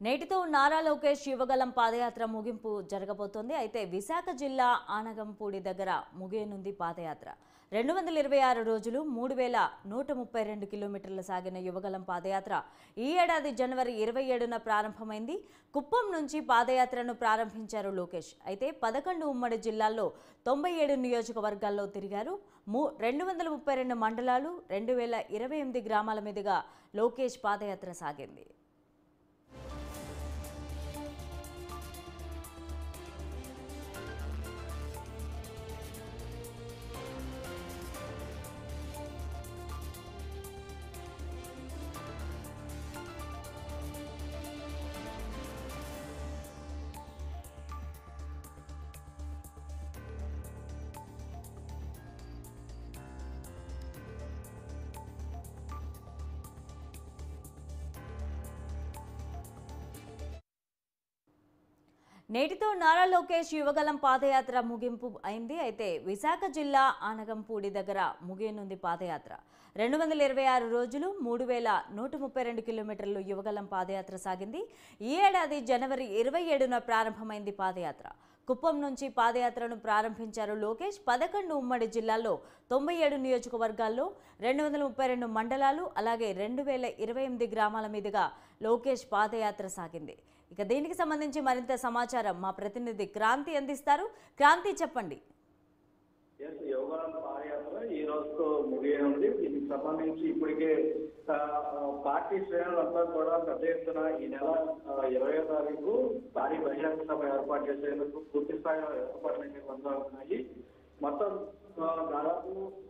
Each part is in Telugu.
నేటితో నారా లోకేష్ యువగలం పాదయాత్ర ముగింపు జరగబోతోంది. అయితే విశాఖ జిల్లా ఆనగంపూడి దగ్గర ముగియనుంది పాదయాత్ర. 226 రోజులు 3132 కిలోమీటర్లు సాగిన యువగలం పాదయాత్ర ఈ ఏడాది జనవరి 27న ప్రారంభమైంది. కుప్పం నుంచి పాదయాత్రను ప్రారంభించారు లోకేష్. అయితే 11 ఉమ్మడి జిల్లాల్లో 97 నియోజకవర్గాల్లో తిరిగారు. 232 మండలాలు 2028 గ్రామాల మీదుగా లోకేష్ పాదయాత్ర సాగింది. నేటితో నారా లోకేష్ యువగలం పాదయాత్ర ముగింపు అయింది. అయితే విశాఖ జిల్లా ఆనగంపూడి దగ్గర ముగియనుంది పాదయాత్ర. 226 రోజులు 3132 కిలోమీటర్లు యువగలం పాదయాత్ర సాగింది. ఈ ఏడాది జనవరి 27న ప్రారంభమైంది పాదయాత్ర. కుప్పం నుంచి పాదయాత్రను ప్రారంభించారు లోకేష్. 11 ఉమ్మడి జిల్లాల్లో 97 నియోజకవర్గాల్లో 232 మండలాలు అలాగే 2028 గ్రామాల మీదుగా లోకేష్ పాదయాత్ర సాగింది. ఇక దీనికి సంబంధించి మరింత సమాచారం మా ప్రతినిధి క్రాంతి అందిస్తారు. క్రాంతి, చెప్పండి. యువగలం పాదయాత్ర ఈ రోజుతో ముగియనుంది. దీనికి సంబంధించి ఇప్పటికే పార్టీ శ్రేణులంతా కూడా పెద్ద ఎత్తున ఈ నెల 20వ తారీఖు భారీ బహిరంగ సభ ఏర్పాటు చేసేందుకు పూర్తి స్థాయిలో ఏర్పాట్లన్నీ కొనసాగుతున్నాయి. మొత్తం దాదాపు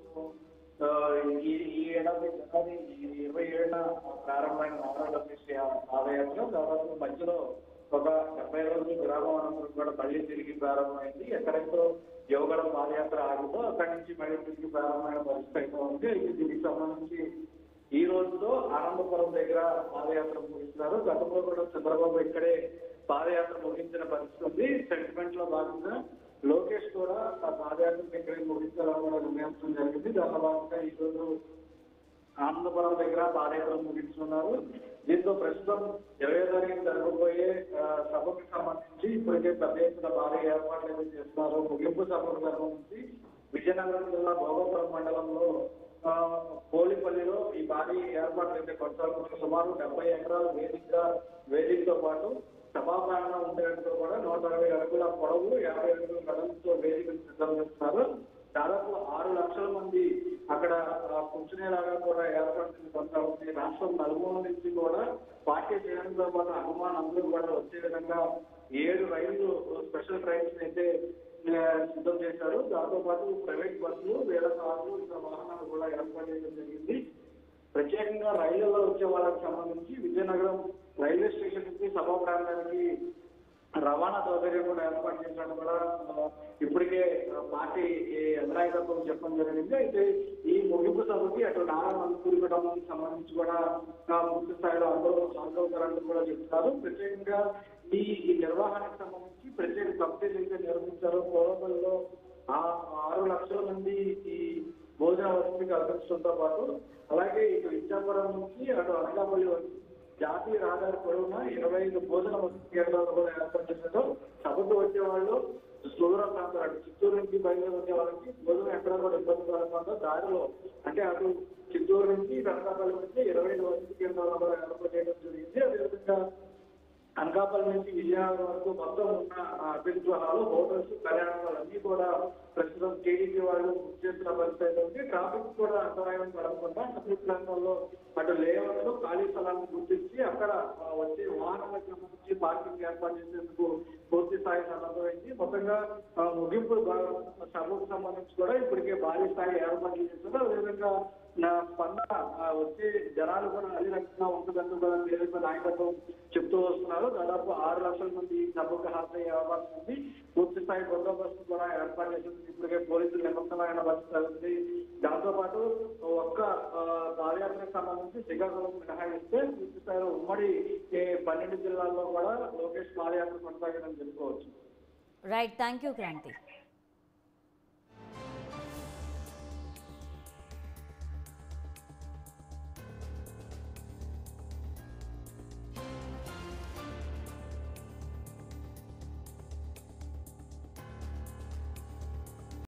ఈ ఏడాది జనవరి 27న ప్రారంభమైన నారా లోకేష్ పాదయాత్ర దాదాపు మధ్యలో ఒక 70 రోజులు విరామం అనంతరం కూడా మళ్ళీ తిరిగి ప్రారంభమైంది. ఎక్కడైతే యువగలం పాదయాత్ర ఆగుతో అక్కడి నుంచి మళ్ళీ తిరిగి ప్రారంభమైన పరిస్థితి అయితే ఉంది. దీనికి సంబంధించి ఈ రోజుతో ఆనందపురం దగ్గర పాదయాత్ర ముగిస్తున్నారు. గతంలో కూడా చంద్రబాబు ఇక్కడే పాదయాత్ర ముగించిన పరిస్థితి ఉంది. సెంటిమెంట్ లో భాగంగా లోకేష్ కూడా ఆ పాదయాత్ర ఇక్కడే ముగించాలని కూడా నిర్ణయించడం జరిగింది. దాని భాగంగా ఈ రోజు ఆనందపురం దగ్గర పాదయాత్ర ముగిస్తున్నారు. దీంతో ప్రస్తుతం 20వ తారీఖు జరగబోయే సభకు సంబంధించి ఇప్పటికే పెద్ద ఎత్తున భారీ ఏర్పాట్లు అయితే చేస్తున్నారు. ముగింపు సభకు సంబంధించి విజయనగరం జిల్లా భోగపురం మండలంలో పోలిపల్లిలో ఈ భారీ ఏర్పాట్లు అయితే కొనసాగుతున్న సుమారు 70 ఎకరాల వేదికతో పాటు సభా ప్రాంగణం ఉండేందుకు కూడా 160 అడుగుల పొడవు 50 అడుగుల వెడల్పుతో వేదికను సిద్ధం చేస్తున్నారు. దాదాపు 6 లక్షల మంది అక్కడ కూర్చునేలాగా కూడా ఏర్పాట్లు కొనసాగుతుంది. రాష్ట్రం నలుమూల నుంచి కూడా పార్టీ శ్రేణులతో పాటు అభిమానులందరూ కూడా వచ్చే విధంగా 7 రైళ్లు స్పెషల్ ట్రైన్స్ అయితే సిద్ధం చేశారు. దాంతో పాటు ప్రైవేట్ బస్సులు, వేల కార్లు, ఇతర వాహనాలు కూడా ఏర్పాటు చేయడం జరిగింది. ప్రత్యేకంగా రైళ్లలో వచ్చే వాళ్ళకి సంబంధించి విజయనగరం రైల్వే స్టేషన్ నుంచి సభా ప్రాంతానికి రవాణా సౌకర్యం కూడా ఏర్పాటు చేసినట్టు కూడా ఇప్పటికే పార్టీ అధినాయకత్వం చెప్పడం జరిగింది. అయితే ఈ ముగింపు సభకి అటు నారా మంత్రి కుటుంబానికి సంబంధించి కూడా పూర్తి స్థాయిలో అందరూ సహకరిస్తారని కూడా చెప్తారు. ప్రత్యేకంగా ఈ నిర్వహణకు సంబంధించి ప్రత్యేక కమిటీలు అయితే నిర్వహించారు. కోరపల్లిలో 6 లక్షల మంది ఈ భోజన వసతి కల్పించడంతో పాటు అలాగే ఇటు ఇచ్చాపురం నుంచి అటు అనకాపల్లి వరకు జాతీయ రహదారి పొడవున 25 భోజన వసతి కేంద్రాలు కూడా ఏర్పాటు చేశారు. సభకు వచ్చే వాళ్ళు సుదూర ప్రాంతాలు చిత్తూరు నుంచి బయలుదేరి వచ్చే వాళ్ళకి భోజనం ఎక్కడ కూడా ఇబ్బంది కలగకుండా దారిలో అంటే అటు చిత్తూరు నుంచి అనకాపల్లి నుంచి 25 వసతి కేంద్రాలు కూడా ఏర్పాటు చేయడం జరిగింది. అదేవిధంగా అనకాపల్లి నుంచి విజయనగరం వరకు మొత్తం ఉన్న అభ్యర్థులు హోటల్స్, కళ్యాణాలు అన్ని కూడా ప్రస్తుతం టీడీపీ వాళ్ళు బుక్ చేస్తున్న పరిస్థితి ఉంది. ట్రాఫిక్ కూడా అంతరాయం కలగకుండా అన్ని ప్రాంతాల్లో అటు లేఅవుట్లు ఖాళీ స్థలాలను గుర్తించి అక్కడ వచ్చే వాహనాలకు సంబంధించి పార్కింగ్ ఏర్పాటు చేసేందుకు పూర్తి స్థాయి సన్నద్ధమైంది. మొత్తంగా ముగింపు సభకు సంబంధించి కూడా ఇప్పటికే భారీ స్థాయి ఏర్పాట్లు చేస్తున్నారు. అదేవిధంగా స్పందన వచ్చే జనాలు కూడా అన్ని రకంగా ఉంటుందని కూడా టీడీపీ నాయకత్వం చెప్తూ వస్తున్నారు. దాదాపు 6 లక్షల మంది సభకు హాజరయ్యే అవకాశం ఉంది. పూర్తి స్థాయి బందోబస్తు కూడా ఏర్పాటు చేసింది. ఇప్పటికే పోలీసులు నిమగ్నమైన పరిస్థితి ఉంది. దాంతో పాటు ఒక్క పాదయాత్రకు సంబంధించి శ్రీకాకుళం మినహాయిస్తే పూర్తి స్థాయిలో ఉమ్మడి 12 జిల్లాల్లో కూడా లోకేష్ పాదయాత్ర కొనసాగడం చెప్పుకోవచ్చు. Right, thank you Kranti.